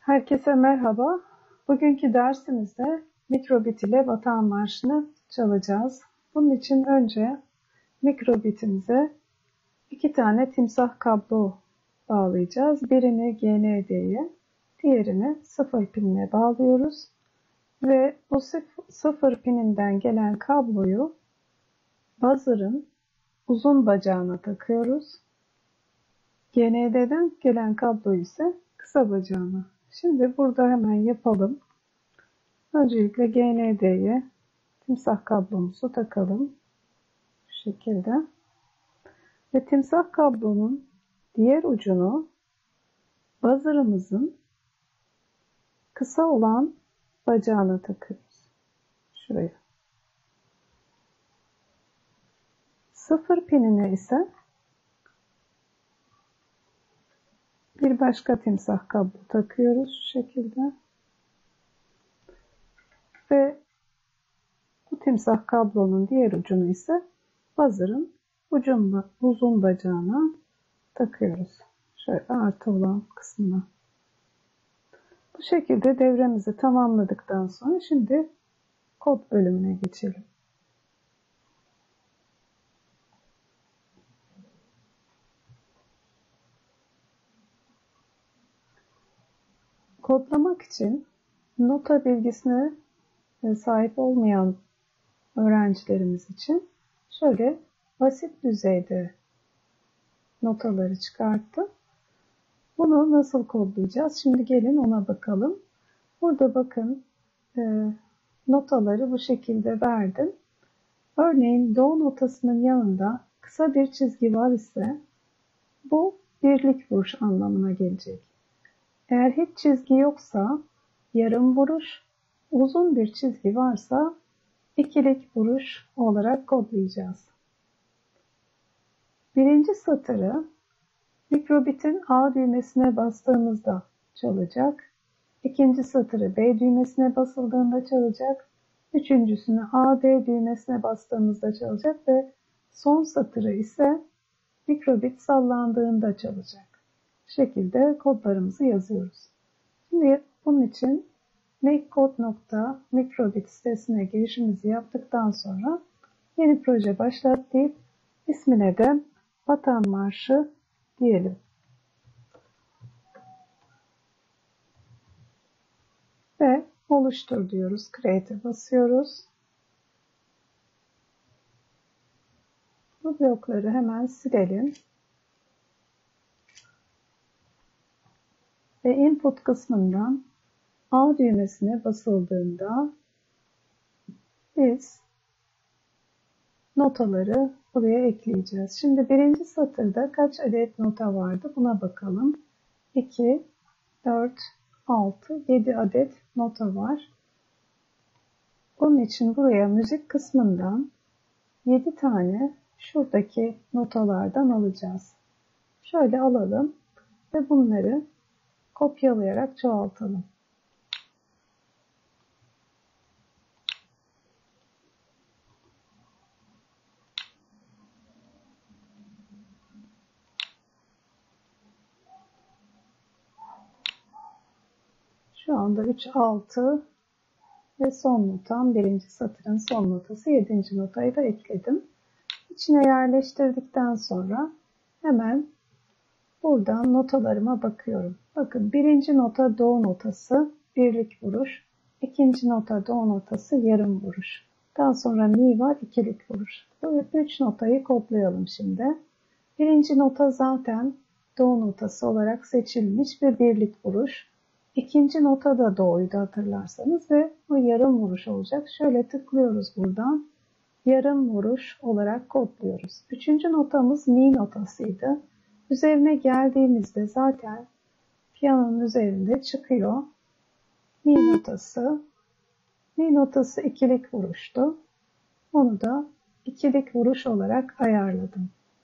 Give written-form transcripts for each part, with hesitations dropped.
Herkese merhaba. Bugünkü dersimizde mikrobit ile Vatan Marşı'nı çalacağız. Bunun için önce mikrobitimize 2 tane timsah kablo bağlayacağız. Birini GND'ye, diğerini 0 pinine bağlıyoruz. Ve bu 0 pininden gelen kabloyu buzzer'ın uzun bacağına takıyoruz. GND'den gelen kabloyu ise kısa bacağına. Şimdi burada hemen yapalım. Öncelikle GND'ye timsah kablomuzu takalım. Bu şekilde. Ve timsah kablonun diğer ucunu buzzer'ımızın kısa olan bacağına takıyoruz. Şuraya. 0 pinine ise bir başka timsah kablo takıyoruz şu şekilde. Ve bu timsah kablonun diğer ucunu ise buzzer'ın uzun bacağına takıyoruz. Şöyle artı olan kısmına. Bu şekilde devremizi tamamladıktan sonra şimdi kod bölümüne geçelim. Kodlamak için nota bilgisine sahip olmayan öğrencilerimiz için şöyle basit düzeyde notaları çıkarttım. Bunu nasıl kodlayacağız? Şimdi gelin ona bakalım. Burada bakın notaları bu şekilde verdim. Örneğin do notasının yanında kısa bir çizgi var ise bu birlik vuruş anlamına gelecek. Eğer hiç çizgi yoksa yarım vuruş, uzun bir çizgi varsa ikilik vuruş olarak kodlayacağız. Birinci satırı mikrobitin A düğmesine bastığımızda çalacak. İkinci satırı B düğmesine basıldığında çalacak. Üçüncüsünü A, D düğmesine bastığımızda çalacak ve son satırı ise mikrobit sallandığında çalacak. Bu şekilde kodlarımızı yazıyoruz. Şimdi bunun için makecode.mikrobit sitesine girişimizi yaptıktan sonra yeni proje başlat deyip ismine de Vatan Marşı diyelim. Ve oluştur diyoruz. Create'e basıyoruz. Bu blokları hemen silelim. Ve input kısmından A düğmesine basıldığında biz notaları buraya ekleyeceğiz. Şimdi birinci satırda kaç adet nota vardı? Buna bakalım. 2, 4, 6, 7 adet nota var. Onun için buraya müzik kısmından 7 tane şuradaki notalardan alacağız. Şöyle alalım ve bunları kopyalayarak çoğaltalım. Şu anda 3, 6 ve son notam birinci satırın son notası 7. notayı da ekledim. İçine yerleştirdikten sonra hemen buradan notalarıma bakıyorum. Bakın birinci nota do notası birlik vuruş. İkinci nota do notası yarım vuruş. Daha sonra mi var ikilik vuruş. Bu 3 notayı kodlayalım şimdi. Birinci nota zaten do notası olarak seçilmiş ve birlik vuruş. İkinci nota da do'ydu hatırlarsanız ve o yarım vuruş olacak. Şöyle tıklıyoruz buradan. Yarım vuruş olarak kodluyoruz. Üçüncü notamız mi notasıydı. Üzerine geldiğimizde zaten piyanonun üzerinde çıkıyor. Mi notası. Mi notası ikilik vuruştu. Onu da ikilik vuruş olarak ayarladım.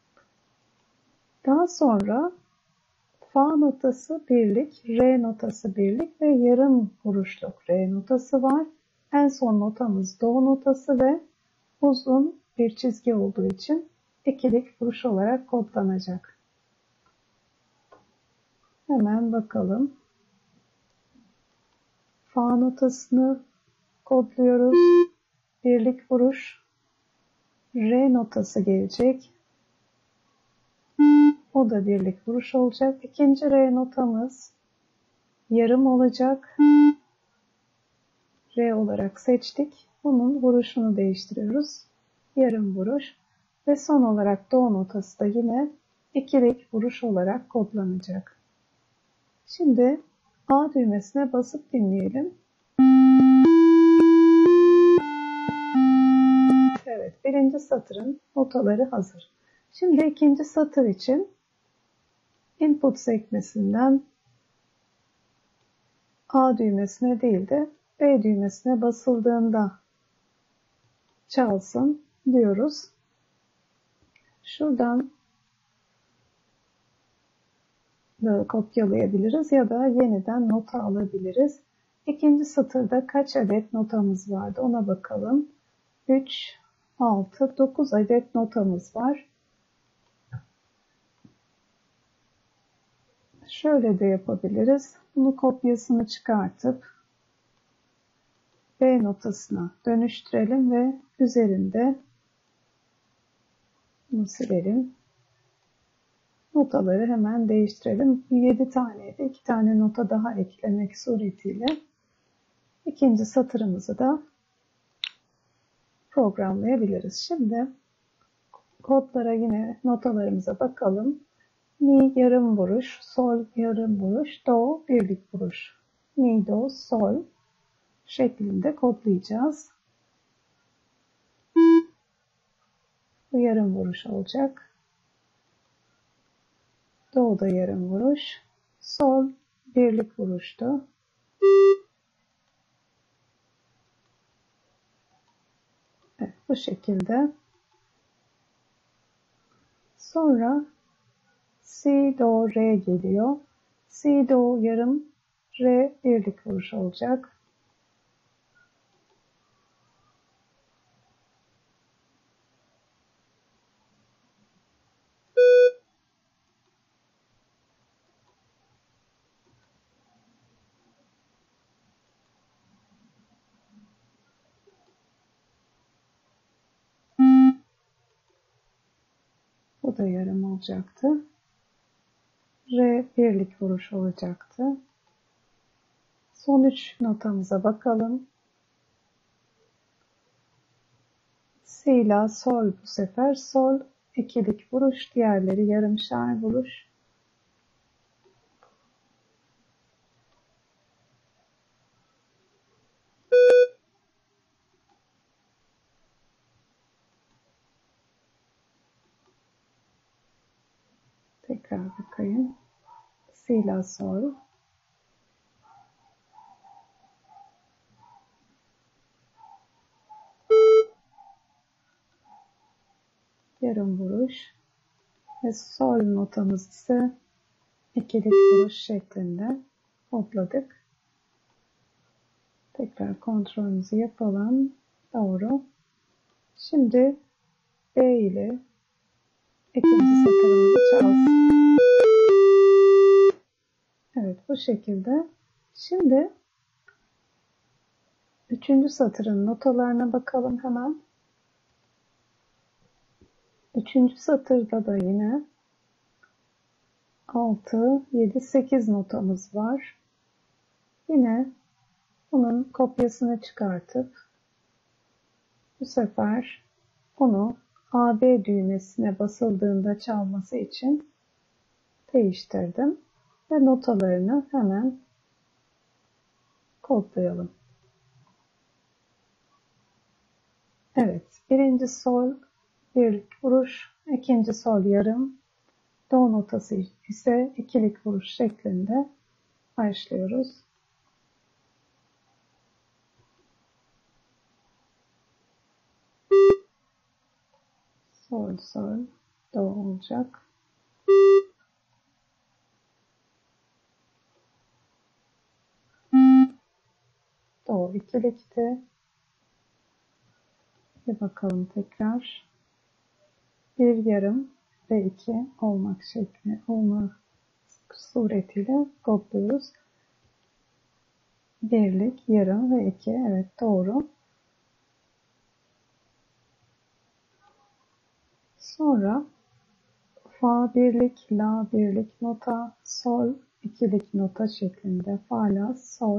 Daha sonra fa notası birlik, re notası birlik ve yarım vuruşluk re notası var. En son notamız do notası ve uzun bir çizgi olduğu için ikilik vuruş olarak kodlanacak. Hemen bakalım. Fa notasını kodluyoruz. Birlik vuruş. Re notası gelecek. O da birlik vuruş olacak. İkinci re notamız yarım olacak. Re olarak seçtik. Bunun vuruşunu değiştiriyoruz. Yarım vuruş. Ve son olarak do notası da yine ikilik vuruş olarak kodlanacak. Şimdi A düğmesine basıp dinleyelim. Evet, birinci satırın notaları hazır. Şimdi ikinci satır için input sekmesinden A düğmesine değil de B düğmesine basıldığında çalsın diyoruz. Şuradan da kopyalayabiliriz ya da yeniden nota alabiliriz. İkinci satırda kaç adet notamız vardı ona bakalım. 3, 6, 9 adet notamız var. Şöyle de yapabiliriz. Bunu kopyasını çıkartıp B notasına dönüştürelim ve üzerinde bunu silelim. Notaları hemen değiştirelim. 7 taneydi. 2 tane nota daha eklemek suretiyle ikinci satırımızı da programlayabiliriz. Şimdi kodlara yine notalarımıza bakalım. Mi yarım vuruş, sol yarım vuruş, do birlik vuruş. Mi, do, sol şeklinde kodlayacağız. Bu yarım vuruş olacak. Do da yarım vuruş. Sol birlik vuruştu. Evet, bu şekilde. Sonra si, do, re geliyor. Si, do yarım, re birlik vuruş olacak. Bu da yarım olacaktı. Re birlik vuruş olacaktı. Son 3 notamıza bakalım. Si ile sol bu sefer. Sol ikilik vuruş. Diğerleri yarımşar vuruş. Tekrar bakayım. Si ile sol. Yarım vuruş. Ve sol notamız ise ikilik vuruş şeklinde kodladık. Tekrar kontrolümüzü yapalım. Doğru. Şimdi B ile ikinci satırımızı çalsın. Evet, bu şekilde. Şimdi üçüncü satırın notalarına bakalım hemen. Üçüncü satırda da yine 6, 7, 8 notamız var. Yine bunun kopyasını çıkartıp bu sefer onu AB düğmesine basıldığında çalması için değiştirdim. Ve notalarını hemen kodlayalım. Evet, birinci sol birlik vuruş, ikinci sol yarım, do notası ise ikilik vuruş şeklinde başlıyoruz. Sol sol do olacak. Do ikilikti. Bir bakalım tekrar. Bir yarım ve 2 olmak suretiyle kodluyoruz. birlik, yarım ve 2. Evet, doğru. Sonra fa birlik, la birlik nota, sol ikilik nota şeklinde. Fa, la, sol.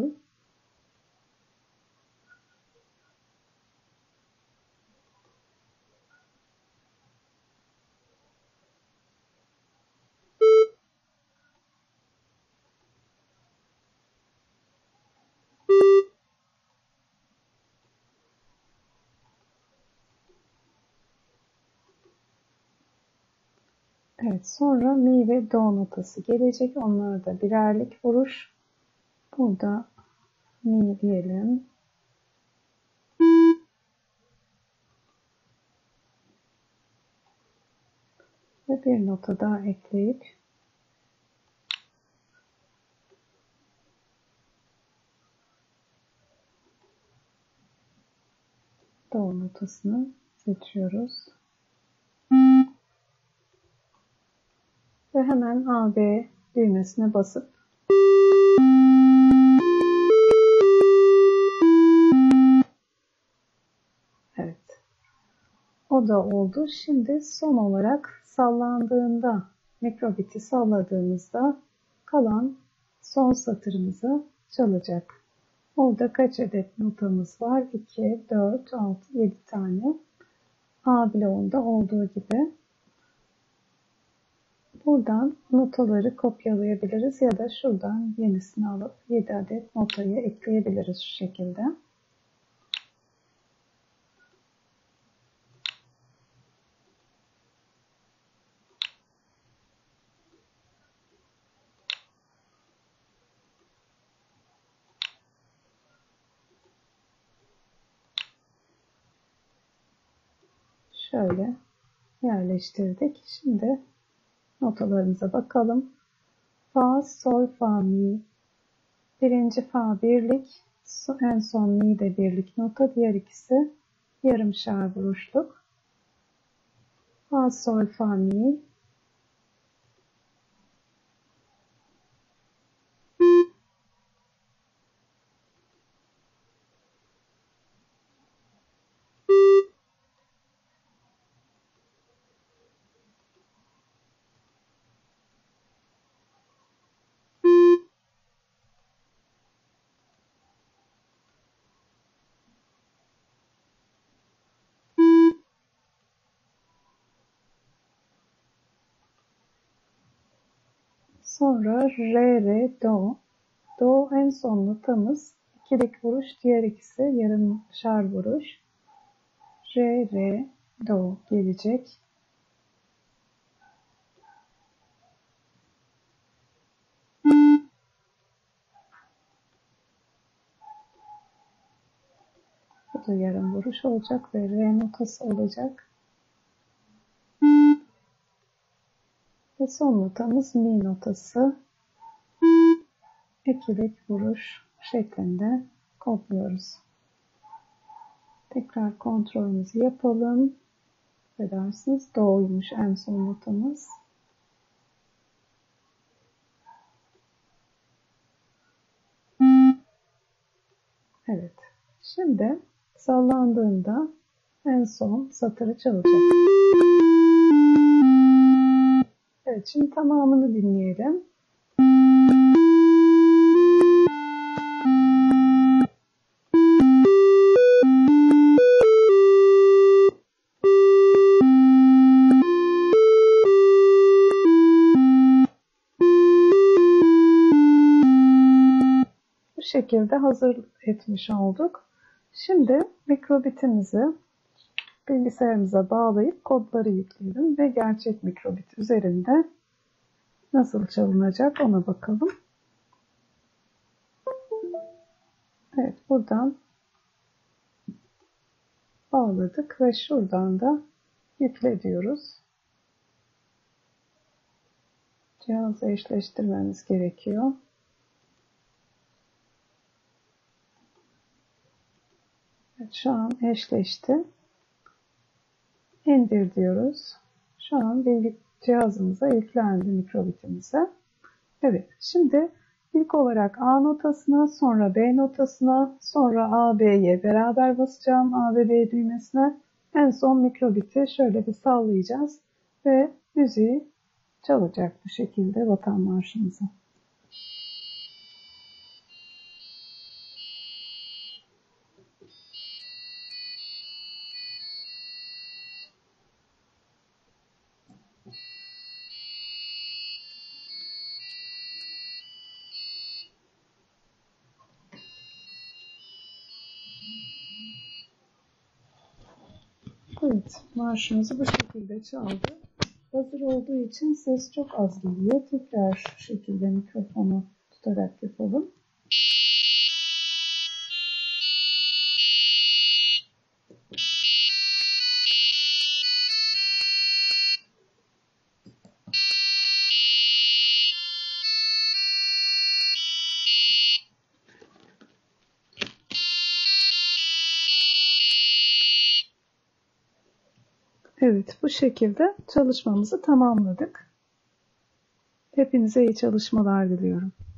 Evet, sonra mi ve do notası gelecek. Onlar da birerlik vuruş. Burada mi diyelim. Ve bir nota daha ekleyip do notasını seçiyoruz. Ve hemen A, B düğmesine basıp evet, o da oldu. Şimdi son olarak sallandığında, mikrobiti salladığımızda kalan son satırımızı çalacak. Orada kaç adet notamız var? 2, 4, 6, 7 tane. A bloğunda olduğu gibi. Buradan notaları kopyalayabiliriz ya da şuradan yenisini alıp 7 adet notayı ekleyebiliriz şu şekilde. Şöyle yerleştirdik. Şimdi notalarımıza bakalım. Fa, sol, fa, mi. Birinci fa birlik, en son mi de birlik nota. Diğer ikisi yarımşar vuruşluk. Fa, sol, fa, mi. Sonra re, re, do. Do en son notamız. İkilik vuruş, diğer ikisi yarımşar vuruş. Re, re, do gelecek. Bu da yarım vuruş olacak ve re notası olacak. Ve son notamız mi notası. İkilik vuruş şeklinde kodluyoruz. Tekrar kontrolümüzü yapalım. Affedersiniz, do'ymuş en son notamız. Evet. Şimdi sallandığında en son satırı çalacak. Evet, şimdi tamamını dinleyelim. Bu şekilde hazır etmiş olduk. Şimdi mikrobitimizi bilgisayarımıza bağlayıp kodları yükleyelim ve gerçek mikrobit üzerinde nasıl çalınacak ona bakalım. Evet, buradan bağladık ve şuradan da yükle diyoruz. Cihazla eşleştirmemiz gerekiyor. Evet, şu an eşleşti. İndir diyoruz. Şu an cihazımıza yüklendi mikrobitimize. Evet, şimdi İlk olarak A notasına, sonra B notasına, sonra A, B'ye beraber basacağım. A ve B düğmesine. En son mikrobiti şöyle bir sallayacağız ve müziği çalacak bu şekilde Vatan Marşımızı. Evet, marşımızı bu şekilde çaldı. Hazır olduğu için ses çok az geliyor. Tekrar şu şekilde mikrofonu tutarak yapalım. Evet, bu şekilde çalışmamızı tamamladık. Hepinize iyi çalışmalar diliyorum.